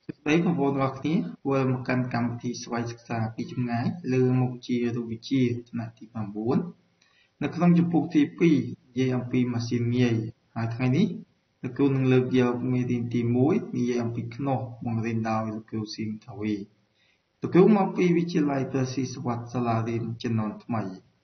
đấy mà vô đọc ní vừa một căn cầm thì xoay xa bị chung ngái lừa một chia rồi bị chia là thì bằng bốn nó không chụp phục thì pi dây ông pi mà xin nghề hai tháng ní nó kêu năng lực giờ nghe tin tìm mối dây ông pi kno bằng lên đào nó kêu xin thảo vì nó kêu mà pi bị chia lại từ si swat saladin chân non thay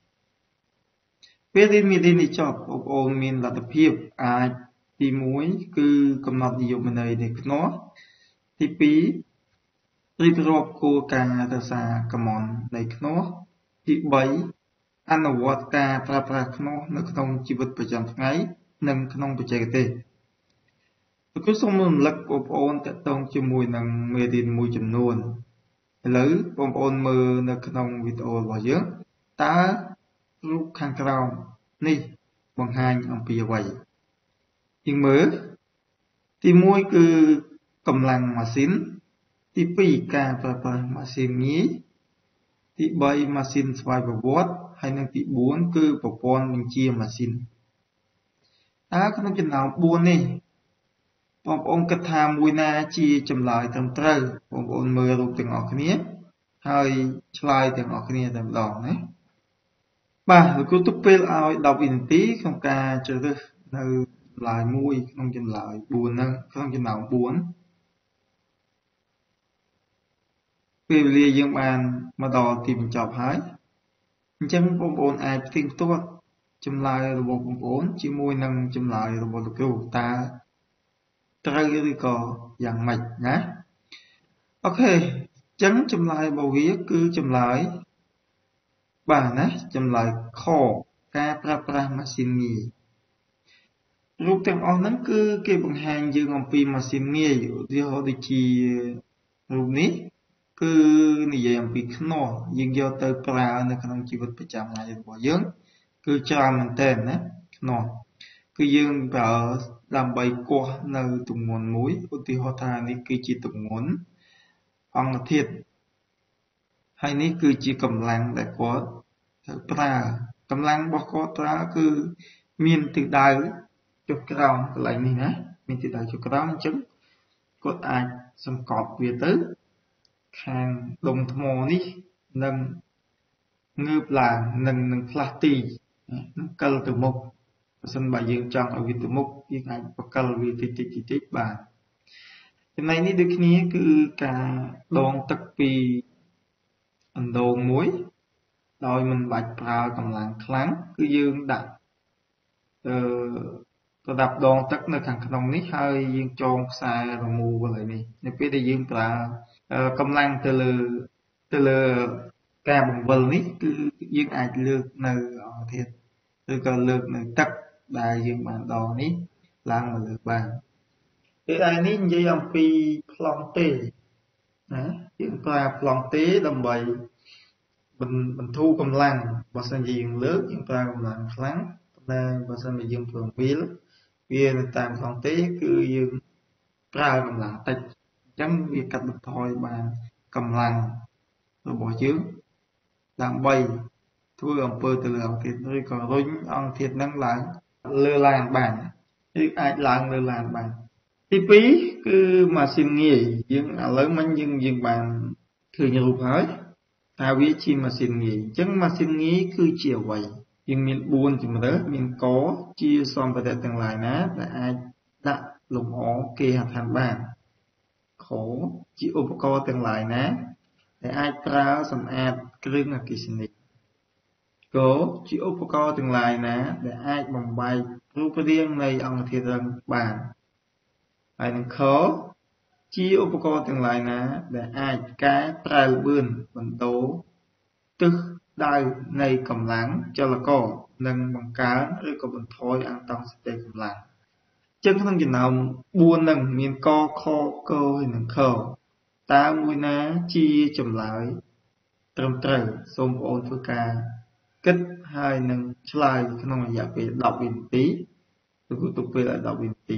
ពេលរៀនមេរៀននេះចប់បងប្អូនមានលទ្ធភាពអាចទី1គឺកំណត់និយមន័យនៃខ្នោះទី2រៀបរាប់គោលការណ៍រក្សាកម្មននៃខ្នោះទី3អនុវត្តការប្រើប្រាស់ខ្នោះនៅក្នុងជីវិតប្រចាំថ្ងៃនិងក្នុងបច្ចេកទេសលោកគ្រូសូមរំលឹកបងប្អូនតកតងជាមួយនឹងមេរៀនមួយចំនួនឥឡូវបងប្អូនមើលនៅក្នុងវីដេអូរបស់យើងតើរូបខាងក្រោមនេះបង្ហាញអំពីអ្វីយើងមើលទី1គឺកម្លាំងម៉ាស៊ីនទី2ការប្រើប្រាស់ម៉ាស៊ីនងាយទី3ម៉ាស៊ីនស្វ័យប្រវត្តិហើយនិងទី4គឺប្រព័ន្ធបញ្ជាម៉ាស៊ីនតើក្នុងចំណោម4នេះបងប្អូនគិតថាមួយណាជាចម្លើយត្រឹមត្រូវបងប្អូនមើលរូបទាំងអស់គ្នាហើយឆ្លើយទាំងអស់គ្នាតែម្ដងណាបាទលោកគ្រូទុកពេលឲ្យ10វិនាទីក្នុងការជ្រើសរើសនៅចម្លើយមួយក្នុងចម្លើយ4ហ្នឹងក្នុងចំណោម4ពេលវេលាយើងបានមកដល់ទីបញ្ចប់ហើយអញ្ចឹងបងប្អូនអាចផ្ទៀងផ្ទាត់ចម្លើយរបស់បងប្អូនជាមួយនឹងចម្លើយរបស់លោកគ្រូតើត្រូវឬក៏យ៉ាងម៉េចណាអូខេអញ្ចឹងចម្លើយរបស់វាគឺចម្លើយបាទណាចម្លើយខការប្រើប្រាស់ម៉ាស៊ីនងាយរូបទាំងអស់ហ្នឹងគឺគេបង្ហាញយើងអំពីម៉ាស៊ីនងាយឧទាហរណ៍ដូចជារូបនេះគឺនិយាយអំពីខ្នោះយើងយកទៅប្រើនៅក្នុងជីវិតប្រចាំថ្ងៃរបស់យើងគឺច្រើនមែនទែនណាខ្នោះគឺយើងប្រើដើម្បីគោះនៅទម្ងន់មួយឧទាហរណ៍ថានេះគឺជាទម្ងន់អង្គធាតុហើយនេះគឺជាកម្លាំងដែលគាត់ត្រូវប្រើកម្លាំងរបស់គាត់ប្រើគឺមានទិសដៅចុះក្រោមកន្លែងនេះណាមានទិសដៅចុះក្រោមអញ្ចឹងគាត់អាចសង្កត់វាទៅខាងដុំថ្មនេះនឹងងើបឡើងនឹងផ្លាស់ទីនឹងកិលទៅមុខបើសិនបើយើងចង់ឲ្យវាទៅមុខយើងអាចបកិលវាតិចបាទចំណែកនេះដូចគ្នាគឺការដងទឹកពីអណ្ដូងមួយដោយមិនបាច់ប្រើកម្លាំងខ្លាំងគឺយើងដាក់ប្រដាប់ដងទឹកនៅខាងក្នុងនេះហើយយើងចងខ្សែរមូរកន្លែងនេះនៅពេលដែលយើងប្រើកម្លាំងទៅលើការបង្វិលនេះគឺយើងអាចលើកនៅអង្គធាតុឬក៏លើកនៅទឹកដែលយើងបានដងនេះឡើងមកលើបានពេលឯនេះនិយាយអំពីប្លង់ទេណាយើងប្រើប្លង់ទេដើម្បីបន្ធូរកម្លាំងបើសិនជាយើងលើកយើងប្រើកម្លាំងខ្លាំងតែបើសិនជាយើងព្រមវានៅតាមប្លង់ទេគឺយើងប្រើកម្លាំងតិចអញ្ចឹងវាកាត់បន្ថយបានកម្លាំងរបស់យើងដើម្បីធ្វើអំពើទៅលើអង្គធាតុឬក៏រុញអង្គធាតុនឹងឡើងលើឡានបានឬអាចឡើងលើឡានបានទី2គឺម៉ាស៊ីនងាយយើងឥឡូវមិញយើងបានឃើញរូបហើយថាវាជាម៉ាស៊ីនងាយអញ្ចឹងម៉ាស៊ីនងាយគឺជាអ្វីយើងមាន4ជម្រើសមានកជាសម្ភារៈទាំងឡាយណាដែលអាចដាក់លំអគេហដ្ឋានបានខជាឧបករណ៍ទាំងឡាយណាដែលអាចប្រើសម្អាតគ្រឿងអគ្គិសនីកជាឧបករណ៍ទាំងឡាយណាដែលអាចបំបែករូបរាងនៃអង្គធាតុរឹងបានហើយនឹងខជាឧបករណ៍ទាំងឡាយណាដែលអាចកែប្រែល្បឿនបន្ទោទិសដៅនៃកម្លាំងចលករនិងបង្កើនឬក៏បន្ថយអន្តរសតិកម្លាំងចឹងក្នុងចំណោម4នឹងមានកខកហើយនិងខតើមួយណាជាចម្លើយត្រឹមត្រូវសូមបងប្អូនធ្វើការគិតហើយនឹងឆ្លើយក្នុងរយៈពេល10វិនាទីឬក៏ទុកពេលឲ្យ10វិនាទី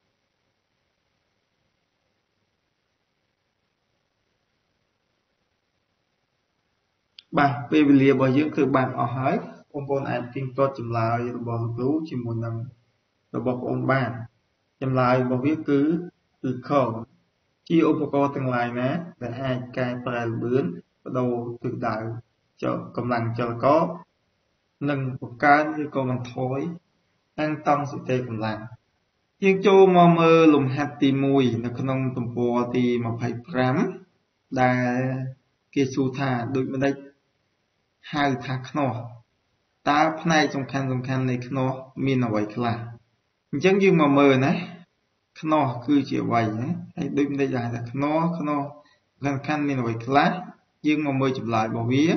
បាទពេលវេលារបស់យើងគឺបានអស់ហើយបងប្អូនអាចទៀងទាត់ចម្លើយរបស់លោកគ្រូជាមួយនឹងរបស់បងប្អូនបានចម្លើយរបស់វាគឺខ chiaឧបករណ៍ទាំងឡាយណាដែលអាចកែប្រែល្បឿនបដូរទិសដៅកម្លាំងចលករនិងបង្កើនឬក៏បន្ថយអន្តង់សតិកម្លាំងយើងចូលមកមើលលំហាត់ទី1នៅក្នុងទំព័រទី25ដែលគេសួរថាដូចម្ដេចហៅថាខ្នោះតើផ្នែកសំខាន់នៃខ្នោះមានអ្វីខ្លះអញ្ចឹងយើងមកមើលណាខ្នោះគឺជាអ្វីណាហើយដូចម្ដេចហៅថាខ្នោះសំខាន់មានអ្វីខ្លះយើងមកមើលចម្លើយរបស់វា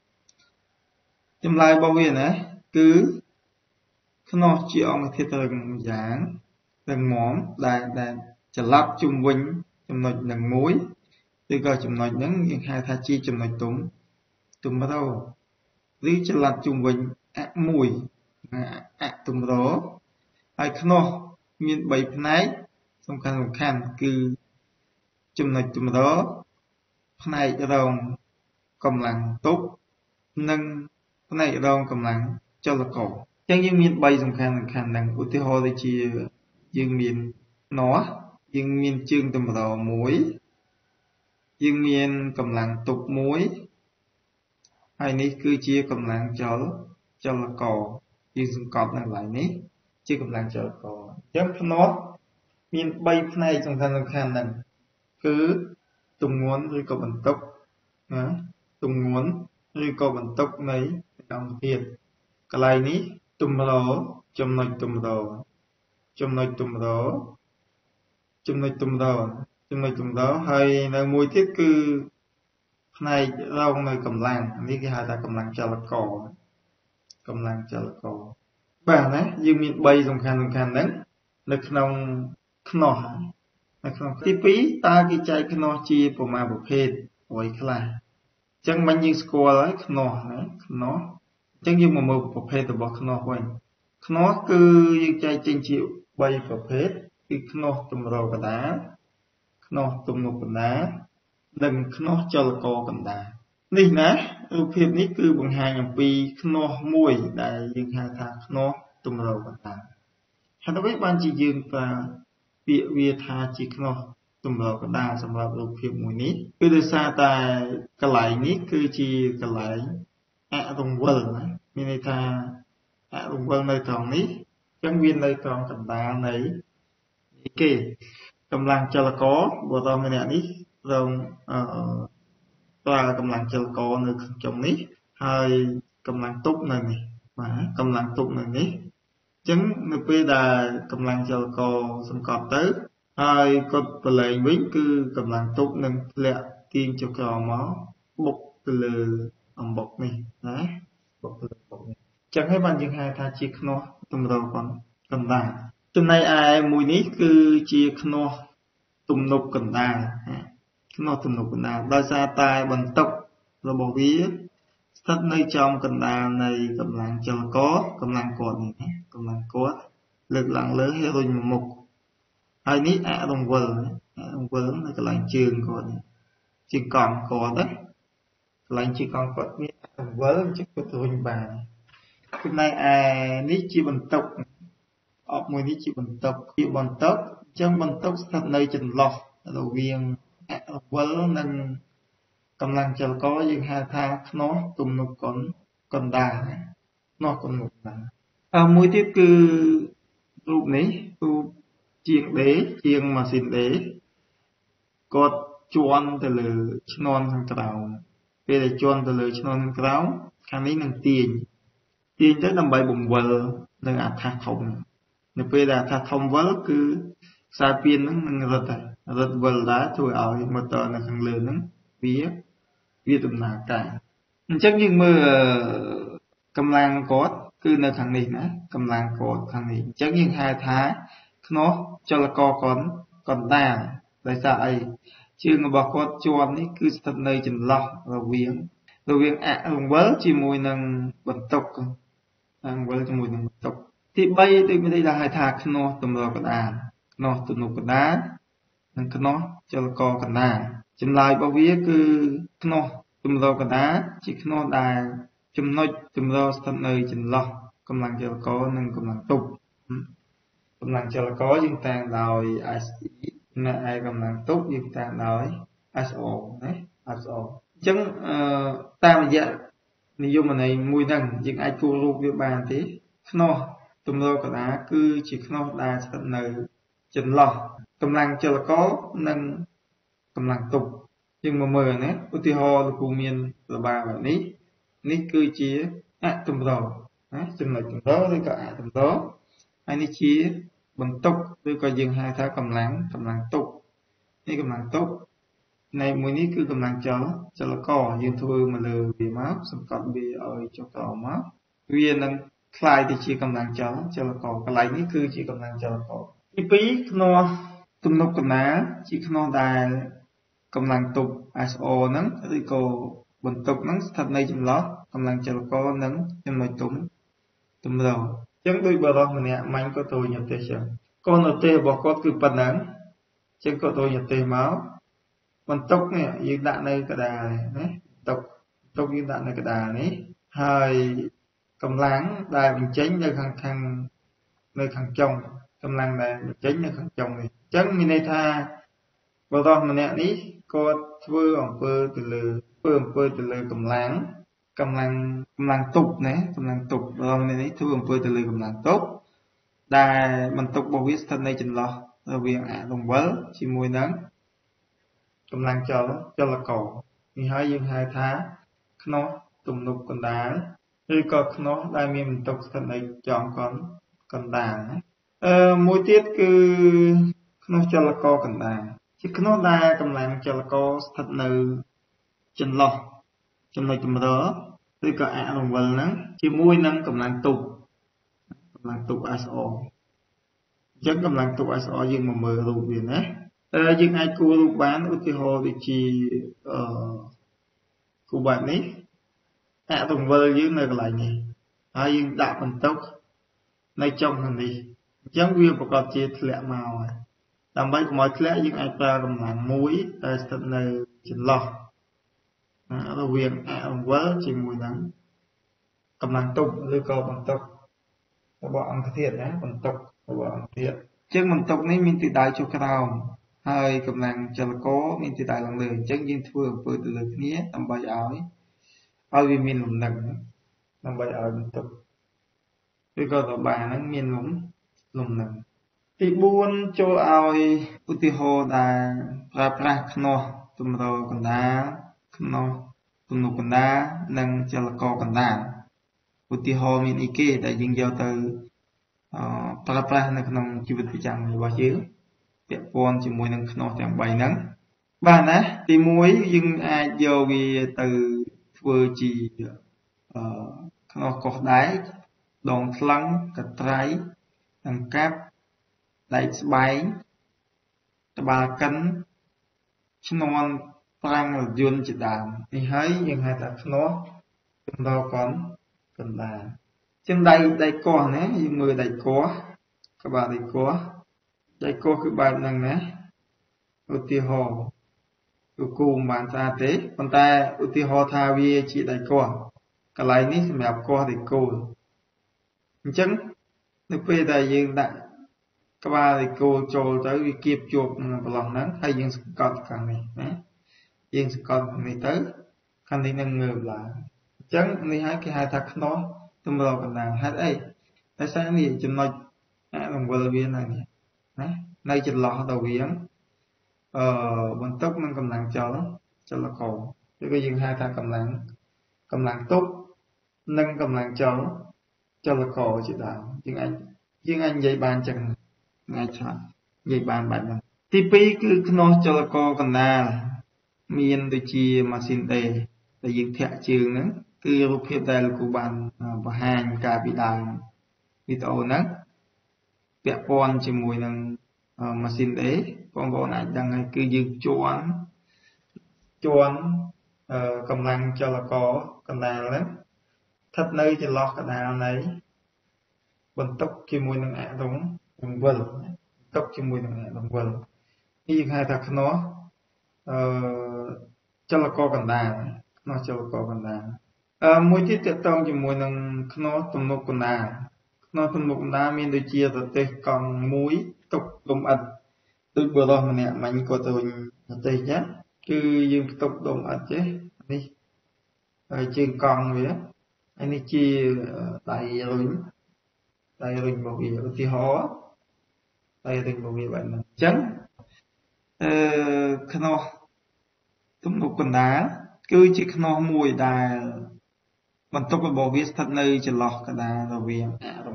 ណាគឺខ្នោះជាអង្គធាតុរឹងយ៉ាងរឹងមាំដែលចល័តជុំវិញចំណុចនឹងមួយឬក៏ចំណុចហ្នឹងយើងហៅថាជាចំណុចទុំរោឬចល័តជុំវិញអមួយអទុំរោហើយខ្នោះមាន3ផ្នែកសំខាន់គឺចំណុចទុំរោផ្នែករងកម្លាំងទប់និងផ្នែករងកម្លាំងចលករអញ្ចឹងយើងមាន3សំខាន់ហ្នឹងឧទាហរណ៍ដូចជាយើងមាននោះយើងមានជើងតម្រមួយយើងមានកម្លាំងទប់មួយហើយនេះគឺជាកម្លាំងចលករយើងសង្កត់នៅកន្លែងនេះជាកម្លាំងចលករអញ្ចឹងភ្នាល់មាន3ផ្នែកសំខាន់ហ្នឹងគឺទម្ងន់ឬក៏បន្ទុកណាទម្ងន់ឬក៏បន្ទុកនៃអង្គធាតុកន្លែងនេះទម្រចំណុចទម្រហើយនៅមួយទៀតគឺផ្នែករងនៅកម្លាំងនេះគេហៅថាកម្លាំងចលករបាទណាយើងមាន3សំខាន់ហ្នឹងនៅក្នុងខ្នោះនៅក្នុងទី2តើគេចែកខ្នោះជាប្រមាណប្រភេទអ្វីខ្លះអញ្ចឹងមិញយើងស្គាល់ហើយខ្នោះណាខ្នោះអញ្ចឹងយើងមកមើលប្រភេទរបស់ខ្នោះវិញខ្នោះគឺយើងចែកចេញជា3ប្រភេទគឺខ្នោះទម្រកណ្ដាលខ្នោះទំនប់កណ្ដាលនិងខ្នោះចលករកណ្ដាលនេះណារូបភាពនេះគឺបង្ហាញអំពីខ្នោះមួយដែលយើងហៅថាខ្នោះទម្រកណ្ដាលហេតុអ្វីបានជាយើងប្រើពាក្យវាថាជាខ្នោះទម្រកណ្ដាលសម្រាប់រូបភាពមួយនេះគឺដោយសារតែកន្លែងនេះគឺជាកន្លែងអរង្វិលណាមានន័យថាអរង្វិលនៅត្រង់នេះអញ្ចឹងវានៅត្រង់កណ្ដាលនៃគេកម្លាំងចលករបុរសម្នាក់នេះរងប្រើកម្លាំងចលករនៅក្នុងនេះហើយកម្លាំងទប់នៅនេះបាទកម្លាំងទប់នៅនេះអញ្ចឹងនៅពេលដែលកម្លាំងចលករសង្កត់ទៅហើយគាត់ប្រឡែងវិញគឺកម្លាំងទប់នឹងធ្លាក់ទាញចុះក្រោមមកបុកទៅលើអំបុកនេះណាបុកទៅលើអំបុកនេះអញ្ចឹងហើយបានយើងហៅថាជាខ្នោះទម្រកកណ្ដាលចំណែកឯមួយនេះគឺជាខ្នោះទំនប់កណ្ដាលដោយសារតែបន្ទុករបស់វាស្ថិតនៅចំកណ្ដាលនៃកម្លាំងចលករកម្លាំងគាត់នេះណាកម្លាំងគាត់លើកឡើងលើហើយរុញមកមុខហើយនេះអរង្វិលនៅកន្លែងជើងគាត់ជាកង់គាត់ណាកន្លែងជាកង់គាត់មានអរង្វិលអញ្ចឹងគាត់រុញបានចំណែកឯនេះជាបន្ទុកអបមួយនេះជាបន្ទុកអញ្ចឹងបន្ទុកស្ថិតនៅចន្លោះរវាងអរង្វិលនិងកម្លាំងចលករយើងហៅថាខ្នោះទំនប់កណ្ដាលខ្នោះទំនប់កណ្ដាលមួយទៀតគឺរូបនេះរូបជាងម៉ាស៊ីនដេរគាត់ជន់ទៅលើឈ្នាន់ខាងក្រោមពេលដែលជន់ទៅលើឈ្នាន់ខាងក្រោមខាងនេះនឹងទាញទៅដើម្បីបង្វិលនៅអាថាសធំនៅពេលដែលអាថាសធំវិលគឺខ្សែពានហ្នឹងនឹងរត់វិលដែរធ្វើឲ្យម៉ូទ័រនៅខាងលើហ្នឹងវាដំណើរការអញ្ចឹងយើងមើលកម្លាំងគាត់គឺនៅខាងនេះណាកម្លាំងគាត់ខាងនេះអញ្ចឹងយើងហៅថាខ្នោះចលករកណ្ដាលដោយសារអីជើងរបស់គាត់ជាប់នេះគឺស្ថិតនៅចន្លោះរវាងអរង្វិលជាមួយនឹងបន្ទុកទី3ដូចមានន័យថាហៅថាខ្នោះទម្រកណ្ដាលខ្នោះទំនប់កណ្ដាលនិងខ្នោះចលករកណ្ដាលចម្លើយរបស់វាគឺខ្នោះទម្រកកណ្ដាលជាខ្នោះដែលចំណុចទម្រស្ថិតនៅចន្លោះកម្លាំងចលករនិងកម្លាំងទប់កម្លាំងចលករយើងតាំងដោយ SE nè ai cầm năng tốt như ta nói SO đấy SO chẳng ta mà dạ niệm mà này mùi năng nhưng ai cô lục với bàn thế nó tụm lô cả đá cứ chỉ nó đa tận nơi chân lò cầm năng cho là có năng cầm năng tục nhưng mà mờ nè ưu tiên ho là cụ miền là bà vậy ní ní cứ chỉ tụm lô chân lại tụm đó với cả tụm đó anh đi chia bằng tục với coi dừng hai tháng cầm năng tục ní cầm năng tục này mùi ní cứ cầm năng cho là có nhưng thôi mà lừa bị máu xong còn bị ở cho cỏ máu viên năng khai thì chỉ cầm năng cho là có cái lấy ní cứ chỉ cầm năng cho là có cái phí nó tụm nục cầm ná chỉ nó đài cầm năng tục ISO nắng thì cô bằng tục nắng thật này chừng lót cầm năng cho là có nắng nhưng mà tụm đầu chẳng đôi bờ đó mình nè mạnh có tôi nhập tê chẳng con ở tê bỏ có cứ bật nắng chẳng có tôi nhập tê máu còn tốc này dương đạn này cái đà này tốc dương đạn này cái đà này hai cầm láng đài mình tránh nơi khăn trong cầm láng đài mình tránh nơi khăn trong này chẳng mình này tha vào đó mình nè ní có vừa ở vừa từ lừa cầm láng tục này cầm láng tục vào này ní vừa ở vừa từ lừa cầm láng tốt đài mình tục bảo viết thân này chừng lo rồi việc đồng vớ chỉ mùi nắng cầm năng cho là cổ thì hai dương hai tháng nó tụm nục con đá rồi có nó đại miền tộc thần này chọn con đàn mỗi tiết cứ nó cho là co con đàn chứ nó đa cầm năng cho là co thật nơi chân lò chân này tụm đó rồi có đồng vần nắng chỉ mùi nắng cầm năng tục ISO chắc cầm năng tục ISO dương mà mờ lục biển đấy nhưng ai cô lúc bán ưu tiên hồ thì chỉ của bạn ấy tổng vơ dưới nơi lại nhỉ nhưng đạo phần tốc nơi trong thằng đi chẳng viên của con chia lẹ màu làm bấy của mọi lẽ nhưng ai ta cầm làm mũi tại tận nơi chân lò nó viên tổng vơ chỉ mùi nắng cầm làm tục lưu cầu bằng tốc bọn cái thiệt đấy bằng tốc bọn thiệt chứ bằng tốc này mình tự đại cho cái nào hai cầm năng cho là có mình thì đại lòng lời chân nhưng thưa với từ lời nghĩa tầm bài áo ao vì mình lùm nặng tầm bài áo mình tục vì có tờ bà nó miền lùm nặng thì buôn cho ao ưu tiên hồ đà ra khno tùm rồi còn đá khno tùm nụ còn đá nâng cho là có còn đá ưu tiên hồ mình ý kê tại dừng giao từ ra nó không chịu vật chẳng này bao chứ tiệm con chỉ mùi nâng nó chẳng bày nắng bà ná thì muối nhưng ai vô vì từ vừa chỉ nó có đáy đòn lăng cật trái đằng cáp đáy báy bà cân chứ non răng là dùn chỉ đàm thì thấy nhưng hai ta nó trong đó còn là trên đây có nè nhưng người đây có các bạn đây có đây có cái bài năng nè ưu tiên hồ cùng bạn ta thế còn ta ưu tiên hồ tha vi chỉ đây có cái này ní xem đẹp có thì cô chẳng nếu bây giờ dương đại các bạn thì cô cho tới vi kịp chuột lòng nắng hay dương còn càng này nè dương còn này tới càng này nâng ngược lại chẳng này hai cái hai thằng nó tôi vào còn nàng hát ấy tại sao này chừng nói bằng vợ viên này nay chừng lọ đầu viếng bằng tốc nâng cầm nàng cho là cổ thì có dừng hai thằng cầm nàng tốt nâng cầm nàng cho là cổ chị đạo nhưng anh dây bàn chẳng ngay chọn dây bàn bạn này thì pi cứ nó cho là cổ còn na miền từ chi mà xin tề tại dừng thẹn trường nữa cứ lúc hiện tại là của bạn và hàng cả bị đàn video nắng vẽ con chỉ mùi năng machine đấy con bộ này đang cứ dừng chuan cầm năng cho là có cầm nào đấy thật nơi chỉ lọt cái nào này bận tốc khi mùi năng ạ đúng vần tốc khi mùi năng ạ đúng vần như hai thật nó cho là có cầm đàn nó cho là có cầm đàn mùi tiết tiết tông chỉ mùi năng nó tùm nụ con đàn nó tùm nụ con đàn mình đôi chia tờ tê còn mũi tục tùm ẩn tôi vừa lo mà nè mình có tôi tây nhá cứ dương tục đồng ắt chứ đi trên con vậy anh đi chia tay rồi một việc thì họ tay rồi một việc bạn chấn khano tụm nụ quần đá cứ chỉ khano mùi đà mình tục là bộ viết thật nơi chỉ lọt cả đà rồi vì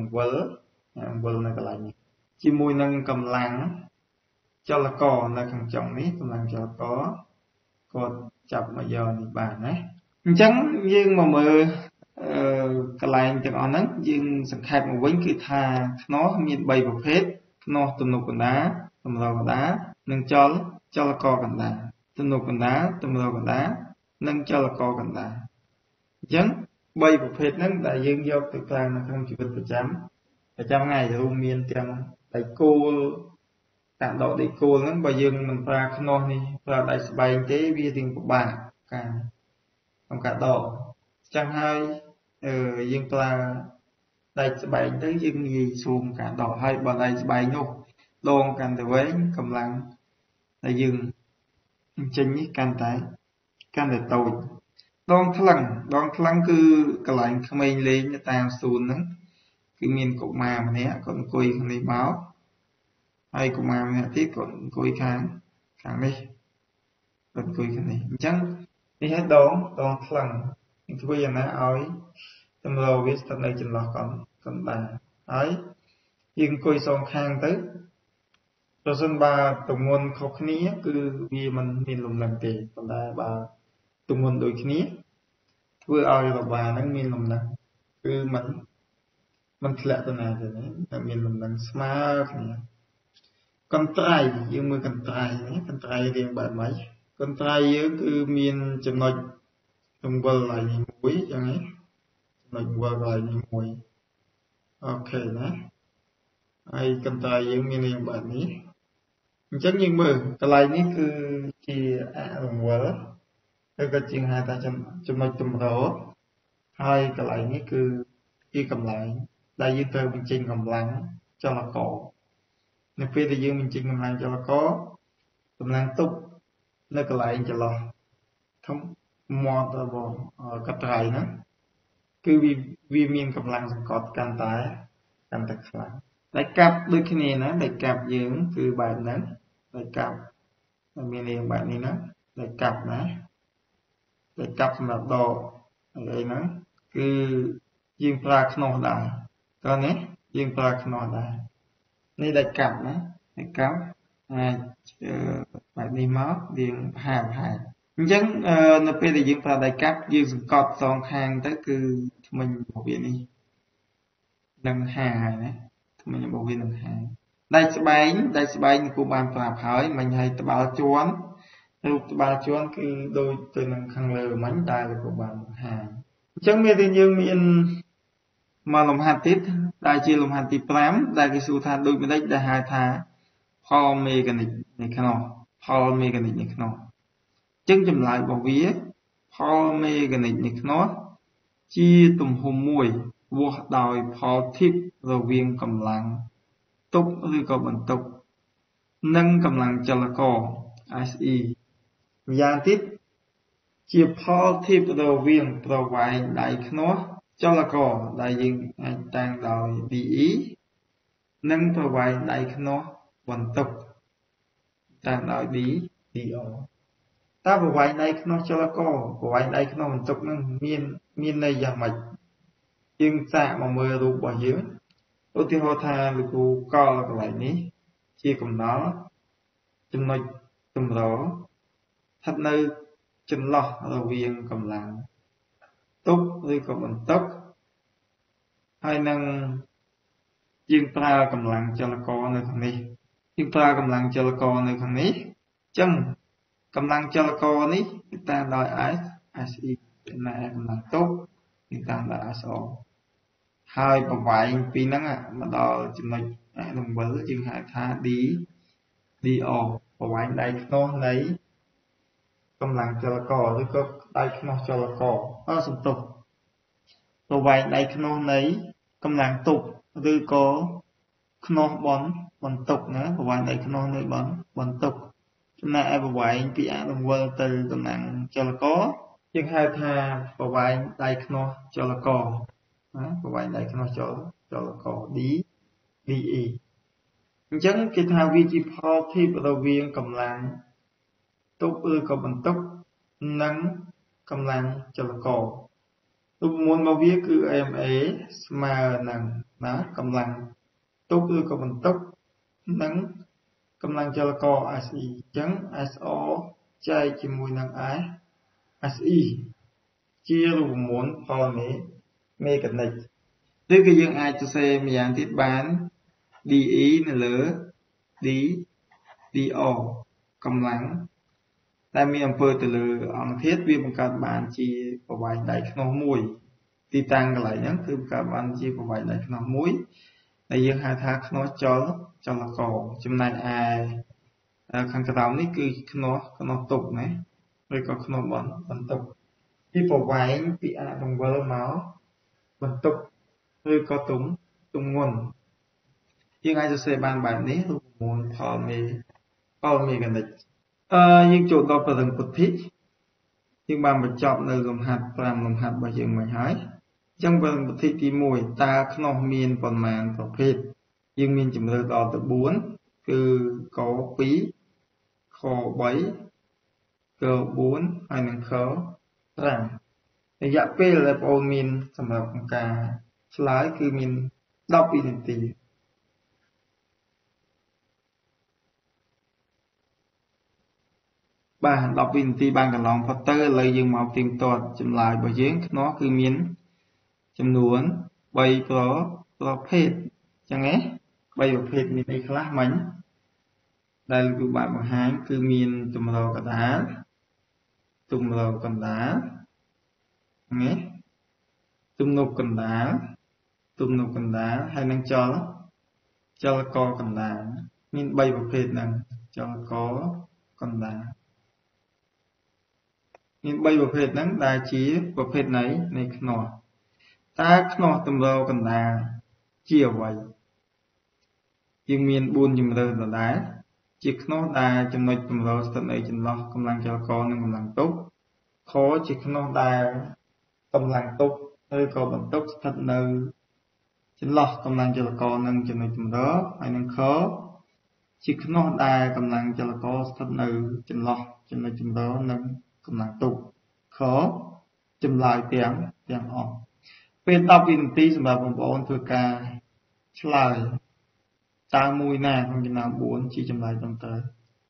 đồng vỡ này cái lại chỉ mùi nâng cầm lăng cho là cò là thằng chồng ní cầm lăng cho là có chập mà giờ thì bà đấy chẳng nhưng mà mơ cái lại chẳng on nắng nhưng sẵn khai một vĩnh cứ thà nó miền bay vào hết nó tụm nụ quần đá tụm lò quần đá nâng cho là co quần đá tụm nụ quần đá tụm lò quần đá nâng cho là co quần đá chẳng bay vào hết nâng đại dương do tự plan là không chỉ vật phải chấm ngày rồi miền tiền đại cô cả độ đại cô nó bây giờ mình ra không nói đi ra đại bay tế bia tiền của bà cả không cả độ chẳng hai dương là đại bay tới dương gì xuống cả độ hay bà đại bay nhô đòn càng từ với cầm lăng đại dương chính với càng để tôi đòn thăng cứ cái lại không ai lên người ta xuống nữa cái miền cục mà nè còn cùi không đi báo hay cục mà nè tiếp còn cùi kháng đi còn cùi kháng đi chẳng đi hết đón thăng cái bây giờ nó ơi tâm lô viết thật này chừng lọt còn bà ấy nhưng cùi xong khang tới rồi dân bà tụng nguồn khóc ní cứ vì mình lùng lần tệ còn là bà tụng nguồn đôi ní vừa ơi là bà nó mình lùng lần cứ mình lẽตัวnày rồi đấy là mình lùng lần smart này con trai nhưng mà con trai riêng bạn mấy con trai cứ mình chấm nói trong bờ lại mũi chẳng ấy mình bờ lại mũi ok đấy ai con trai mình riêng bạn ấy chắc nhưng mà cái này ní cứ chỉ đồng bờ cái chuyện hai ta chấm nói chấm rõ hai cái này ní cứ khi cầm lại đại dương từ mình trình cầm lăng cho là cổ nếu phía đại dương mình trình cầm lăng cho là có cầm lăng túc nơi cái lại cho là không mò tờ bò cắt trái nữa cứ vì miền cầm lăng cọt can tái can tật lăng đại cặp đôi khi này nó đại cặp dưỡng cứ bài nắng đại cặp miền này bạn này nó đại cặp này đại cặp mà đồ đây nó cứ dương pra khno đà con nhé dương pra khno đà này đại cặp đó đại cặp bạn đi máu điện hà nhưng nó bây giờ dương pra đại cặp dương cọt song hàng tới cứ mình một viện đi đằng hà này mình một viện đằng hà đại sẽ bay của bạn phà hỏi mình hay tập báo chuan lúc ba chuan cứ đôi từ năng khăng lờ mánh đại của bạn hà chẳng biết thì dương miền mà lòng hạt tít đại chi lòng hạt tít pram đại cái số than đôi bên đấy đại hai thà Paul mechanic này khno chứng chấm lại bảo vía Paul mechanic này khno chi tùm hùm mùi vua đòi Paul tip rồi viên cầm lăng túcឬក៏បន្ទុកនិងកម្លាំងចលករ SE ម្យ៉ាងទៀតជាផលធៀបរវាងប្រវែងដៃខ្នោះចលករដែលយើងអាចតាំងដោយ DE និងប្រវែងដៃខ្នោះបន្ទុកតាំងដោយ DO តើប្រវែងដៃខ្នោះចលករប្រវែងដៃខ្នោះបន្ទុកនឹងមានន័យយ៉ាងម៉េចយើងសាកមកមើលរូបរបស់យើងឧទាហរណ៍ថាលោកគ្រូកលកន្លែងនេះជាកំណល់ចំណុចកម្រស្ថិតនៅចន្លោះរវាងកម្លាំងទុកឬក៏បន្ទុកហើយនឹងយើងប្រើកម្លាំងចលករនៅខាងនេះយើងប្រើកម្លាំងចលករនៅខាងនេះអញ្ចឹងកម្លាំងចលករនេះគឺតាមដោយ SE ណាកម្លាំងទុកគឺតាមដោយ SO ហើយប្រវែងពីហ្នឹងមកដល់ចំណុចរង្វិលយើងហៅថា DO ប្រវែងដៃខ្នោះនៃកម្លាំងចលករឬក៏ដៃខ្នោះចលករសំទោសប្រវែងដៃខ្នោះនៃកម្លាំងទប់ឬក៏ខ្នោះបនបន្ទុកណាប្រវែងដៃខ្នោះនៃបន្ទុកចំណែកឯប្រវែងពីអាបង្វិលទៅតំណាងចលករយើងហៅថាប្រវែងដៃខ្នោះចលករណាប្រវែងដៃខ្នោះចលករ DE អញ្ចឹងគេថាវាជាផលធៀបរវាងកម្លាំងទុកឬក៏បន្ទុកនិងកម្លាំងចលកររូបមន្តរបស់វាគឺ MA ស្មើនឹងណាកម្លាំងទុកឬក៏បន្ទុកនិងកម្លាំងចលករ SE អញ្ចឹង SO ចែកជាមួយនឹង SE ជារូបមន្តផលមេកានិកឬក៏យើងអាចសរសេរម្យ៉ាងទៀតបាន DE នៅលើ DO កម្លាំងតែមានអំពើទៅលើអង្គធាតុវាបង្កើតបានជាប្រវែងដៃខ្នោះមួយទីតាំងកន្លែងហ្នឹងគឺបង្កើតបានជាប្រវែងដៃខ្នោះមួយដែលយើងហៅថាខ្នោះចលករចំណែកឯខាងក្រោមនេះគឺខ្នោះទុកណាឬក៏ខ្នោះបន្ទុកពីប្រវែងពីអាបង្វិលមកបន្ទុកឬក៏ទម្ងន់យើងអាចសរសេរបានបែបនេះរូបមន្តផលមេកានិកយើងចូលដល់ប្រឹងពុទ្ធិយើងបានបញ្ចប់នៅលំហាត់5លំហាត់របស់យើងមកហើយអញ្ចឹងប្រឹងពុទ្ធិទី1តើខ្នោះមានប៉ុន្មានប្រភេទយើងមានជម្រើសដល់ទៅ4គឺក2ខ3ក4ហើយនិងខ5រយៈពេលដែលបងប្អូនមានសម្រាប់ការឆ្លើយគឺមាន12នាទីបាទ12នាទីបានកន្លងផុតទៅឥឡូវយើងមកទៀងទាត់ចម្លើយរបស់យើងខ្នោះគឺមានចំនួន3ប្រភេទអញ្ចឹងណា3ប្រភេទមានអីខ្លះមិញដែលគឺបានបង្ហាញគឺមានទម្រកដាលទំនប់កណ្ដាលណាទំនប់កណ្ដាលហើយនឹងចលករកណ្ដាលមាន3ប្រភេទហ្នឹងចលករកណ្ដាលមាន3ប្រភេទហ្នឹងដែលជាប្រភេទនៃខ្នោះតើខ្នោះទម្រកណ្ដាលជាអ្វីយើងមាន4ជម្រើសដដែលជាខ្នោះដែលចំណុចទម្រស្ថិតនៅចន្លោះកម្លាំងចលករនិងកម្លាំងទុកខជាខ្នោះដែលកម្លាំងទុកឬក៏បន្ទុកស្ថិតនៅចន្លោះកម្លាំងចលករនិងចំណុចទម្រហើយនឹងខជាខ្នោះដែលកម្លាំងចលករស្ថិតនៅចន្លោះចំណុចទម្រនិងកម្លាំងទុកខចម្លើយទាំងអស់ពេល10វិនាទីសម្រាប់បងប្អូនធ្វើការឆ្លើយតើមួយណាក្នុងចំណោម4ជាចម្លើយត្រឹមត្រូវ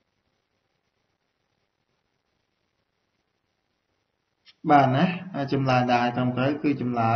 បាទណាចម្លើយដែលត្រឹមត្រូវគឺចម្លើ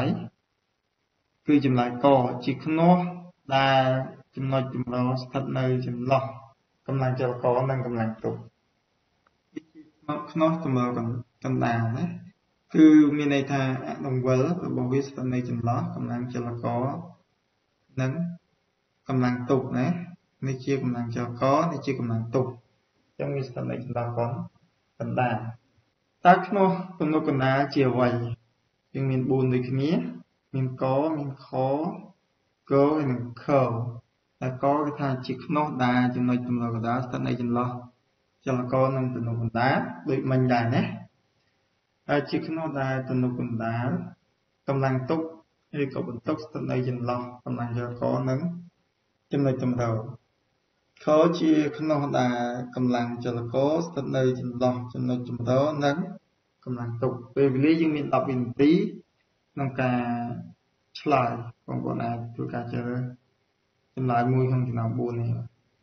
យកជាខ្នោះដែលចំណុចចម្រោះស្ថិតនៅចន្លោះកម្លាំងចលករនិងកម្លាំងទុកខ្នោះចម្រោះកណ្ដាលណាគឺមានន័យថាអនុវល់របស់វាស្ថិតនៅចន្លោះកម្លាំងចលករនិងកម្លាំងទុកណានេះជាកម្លាំងចលករនេះជាកម្លាំងទុកអញ្ចឹងវាស្ថិតនៅចន្លោះកណ្ដាលតើខ្នោះទំនប់កណ្ដាលជាអ្វីយើងមាន4ដូចគ្នាមានកមានខកហើយនិងខតែកគឺថាជាខ្នោះដែលចំណុចទំនប់កណ្ដាលស្ថិតនៅចន្លោះចលករនិងទំនប់កណ្ដាលដូចមិញដែរណាហើយជាខ្នោះដែលទំនប់កណ្ដាលកម្លាំងទុកឬក៏បន្ទុកស្ថិតនៅចន្លោះកម្លាំងចលករនិងចំណុចទម្រខជាខ្នោះដែលកម្លាំងចលករស្ថិតនៅចន្លោះចំណុចទម្រនិងកម្លាំងទុកពេលវេលាយើងមាន10វិនាទីក្នុងការឆ្លើយបងប្អូនអាចធ្វើការជ្រើសរើសចម្លើយមួយក្នុងចំណោម4នេះ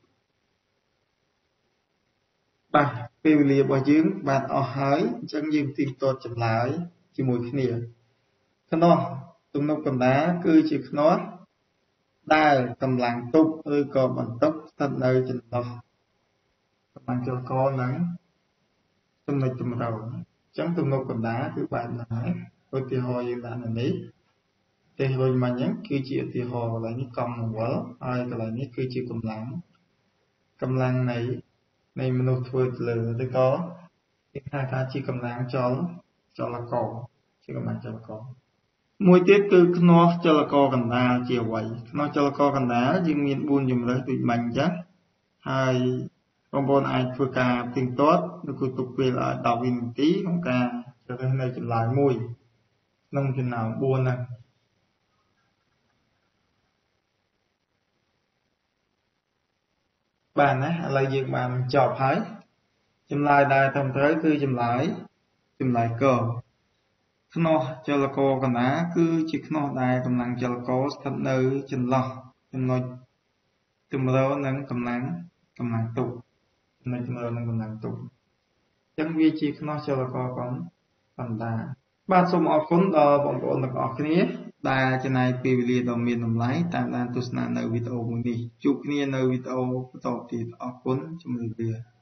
បាទពេលវេលារបស់យើងបានអស់ហើយអញ្ចឹងយើងទីមទាត់ចម្លើយជាមួយគ្នាខ្នោះទំនប់កណ្ដាលគឺជាខ្នោះដែលកម្លាំងទុកឬក៏បន្ទុកស្ថិតនៅចន្លោះកម្លាំងចលករនិងចំណុចទម្រអញ្ចឹងទំនប់កណ្ដាលគឺបែបណាឧទាហរណ៍យើងដាក់នៅនេះទេរុញមិញហ្នឹងគឺជាឧទាហរណ៍កន្លែងនេះកំនវលហើយកន្លែងនេះគឺជាកម្លាំងនៃមនុស្សធ្វើទៅលើឬក៏គេថាជាកម្លាំងចលករជាកម្លាំងចលករមួយទៀតគឺខ្នោះចលករកណ្ដាលជាអ្វីខ្នោះចលករកណ្ដាលយើងមាន4ជំរើសដូចបាញ់អញ្ចឹងហើយបងប្អូនអាចធ្វើការផ្ទៀងផ្ទាត់ឬក៏ទុកពេលឲ្យ10វិនាទីក្នុងការជ្រើសរើសនៅចម្លើយមួយក្នុងចំណោម4ហ្នឹងបានណាឥឡូវយើងបានចប់ហើយចម្លើយដែលត្រឹមត្រូវគឺចម្លើយកខ្នោះចលករកណ្ដាលគឺជាខ្នោះដែលកម្លាំងចលករស្ថិតនៅចន្លោះចំណុចទម្រនឹងកម្លាំងទុកចំណុចទម្រនឹងកម្លាំងទុកអញ្ចឹងវាជាខ្នោះចលករកណ្ដាលបាទសូមអរគុណដល់បងប្អូនទាំងអស់គ្នាដែលចំណាយពេលវេលាដ៏មានតម្លៃតាមដានទស្សនានៅវីដេអូមួយនេះជួបគ្នានៅវីដេអូបន្តទៀតអរគុណជំរាបលា